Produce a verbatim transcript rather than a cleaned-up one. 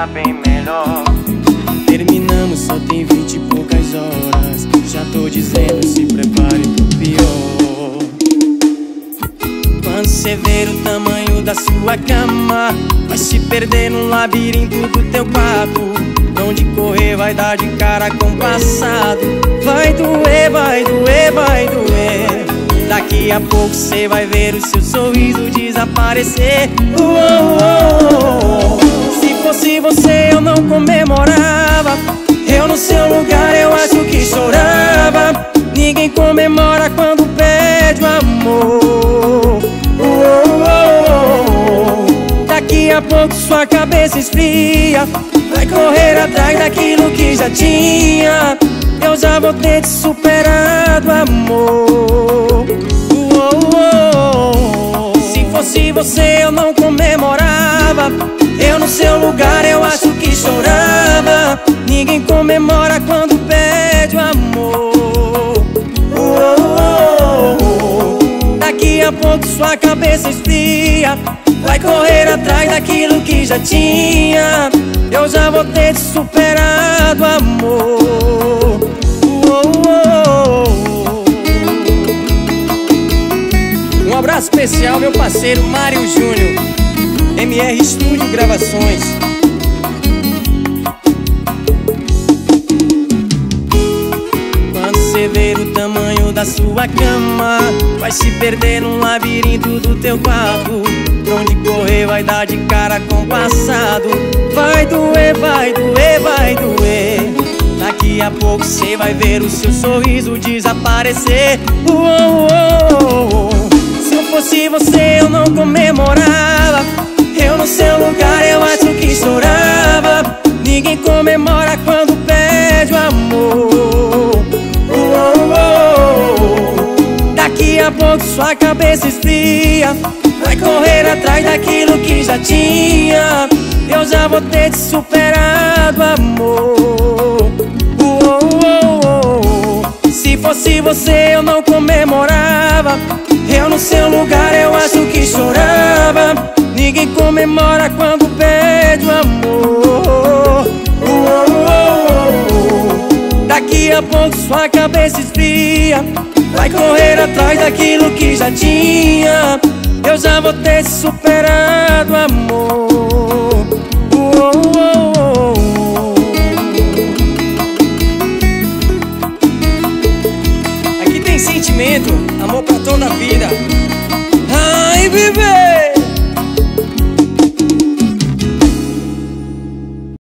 ficar bem melhor. Terminamos, só tem vinte e poucas horas. Já tô dizendo, se prepare pro pior. Quando cê ver o tamanho da sua cama, vai se perder no labirinto do teu quarto. Onde correr vai dar de cara com o passado. Vai doer, vai doer, vai doer. Daqui a pouco cê vai ver o seu sorriso desaparecer. Uou, uou, uou. Se fosse você eu não comemorava. Eu no seu lugar eu acho que chorava. Ninguém comemora quando perde o amor. Uou, uou, uou. Daqui a pouco sua cabeça esfria. Vai correr atrás daquilo que já tinha. Eu já vou ter te superado, amor. Uou, uou. Se fosse você eu não comemorava. Eu no seu lugar eu acho que chorava. Ninguém comemora quando perde o amor. Uou, uou. Daqui a pouco sua cabeça esfria. Vai correr atrás daquilo que já tinha. Eu já vou ter te superado, amor. Uou, uou. Um abraço especial, meu parceiro Mário Júnior, M R Estúdio Gravações. Quando cê ver o tamanho da sua cama, vai se perder no labirinto do teu quarto. Onde correr vai dar de cara com o passado. Vai doer, vai doer, vai doer. Daqui a pouco cê vai ver o seu sorriso desaparecer. Uou, uou, uou. Se eu fosse você eu não comemorava. Eu no seu lugar eu acho que chorava. Ninguém comemora quando perde o amor. Uou, uou. Daqui a pouco sua cabeça esfria. Vai correr atrás daquilo que já tinha. Eu já vou ter te superado, amor. Uou, uou, uou. Se fosse você eu não comemorava. Eu no seu lugar eu acho que chorava. Ninguém comemora quando perde o amor. Uou, uou, uou. Daqui a pouco sua cabeça esfria. Vai correr atrás daquilo que já tinha. Eu já vou ter te superado, amor. Uou, uou, uou. Aqui tem sentimento, amor pra toda a vida. Ai, viver.